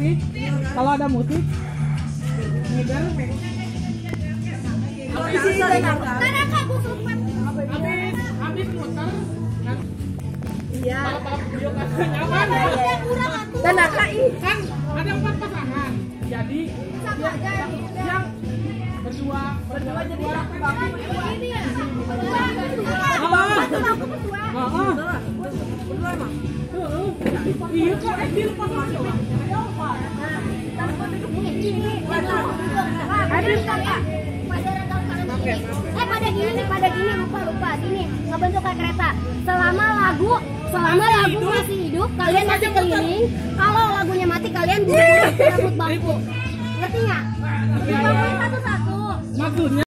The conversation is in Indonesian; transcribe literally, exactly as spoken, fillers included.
musik, kalau ada musik, ngider. Tanaka aku suka. Habis, habis muter. Iya. Kalau video kan nyaman. Tanaka ih. Kan ada empat pasangan. Jadi yang berdua berdua jadi Ini ya. iya kok eh dilepas aja lah. Eh pada gini nih, pada gini lupa lupa gini ngebentuk kayak kereta. Selama lagu selama lagu masih hidup kalian masih keliling. Kalau lagunya mati kalian duduk rambut bangku. Ngerti nggak? Satu-satu. Maksudnya